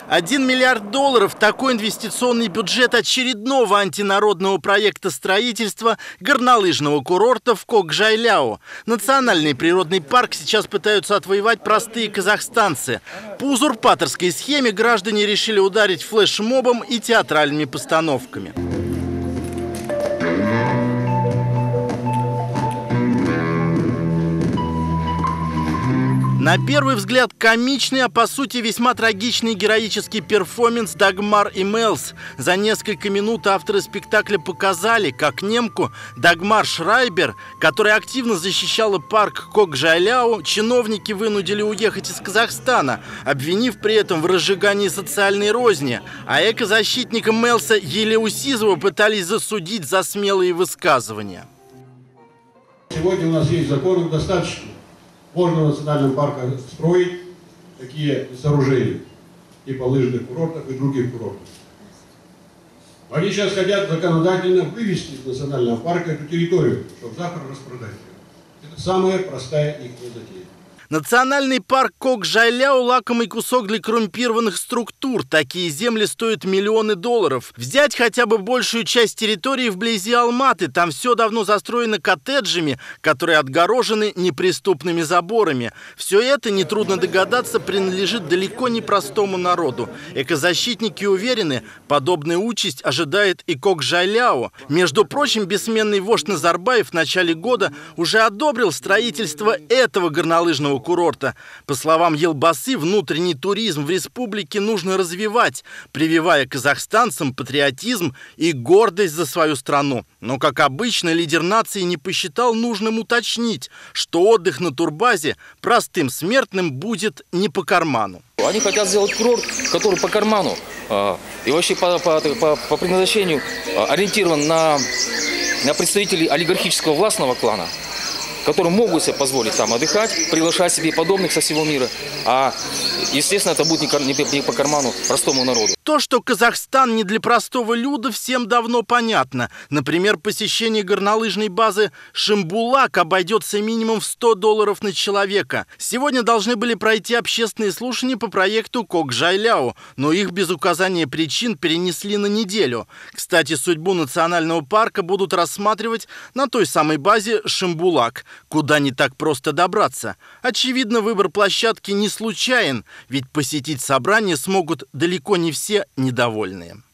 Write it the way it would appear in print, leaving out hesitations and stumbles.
$1 миллиард – такой инвестиционный бюджет очередного антинародного проекта строительства горнолыжного курорта в Кокжайляо. Национальный природный парк сейчас пытаются отвоевать простые казахстанцы. По узурпаторской схеме граждане решили ударить флешмобом и театральными постановками. На первый взгляд комичный, а по сути весьма трагичный героический перформанс Дагмар и Мелс. За несколько минут авторы спектакля показали, как немку Дагмар Шрайбер, которая активно защищала парк Кокжайляо, чиновники вынудили уехать из Казахстана, обвинив при этом в разжигании социальной розни. А экозащитника Мелса Елеусизова пытались засудить за смелые высказывания. Сегодня у нас есть законов достаточно. Можно в национальном парке строить такие сооружения, типа лыжных курортов и других курортов. Они сейчас хотят законодательно вывести из национального парка эту территорию, чтобы завтра распродать ее. Это самая простая их затея. Национальный парк Кокжайляо – лакомый кусок для коррумпированных структур. Такие земли стоят миллионы долларов. Взять хотя бы большую часть территории вблизи Алматы. Там все давно застроено коттеджами, которые отгорожены неприступными заборами. Все это, нетрудно догадаться, принадлежит далеко не простому народу. Экозащитники уверены, подобная участь ожидает и Кокжайляо. Между прочим, бессменный вождь Назарбаев в начале года уже одобрил строительство этого горнолыжного курорта. По словам Елбасы, внутренний туризм в республике нужно развивать, прививая казахстанцам патриотизм и гордость за свою страну. Но, как обычно, лидер нации не посчитал нужным уточнить, что отдых на турбазе простым смертным будет не по карману. Они хотят сделать курорт, который по карману и вообще по предназначению ориентирован на представителей олигархического властного клана, которые могут себе позволить там отдыхать, приглашать себе подобных со всего мира. А, естественно, это будет не по карману простому народу. То, что Казахстан не для простого люда, всем давно понятно. Например, посещение горнолыжной базы Шимбулак обойдется минимум в $100 на человека. Сегодня должны были пройти общественные слушания по проекту Кокжайляо, но их без указания причин перенесли на неделю. Кстати, судьбу национального парка будут рассматривать на той самой базе Шимбулак, куда не так просто добраться. Очевидно, выбор площадки не случайен, ведь посетить собрание смогут далеко не все недовольные.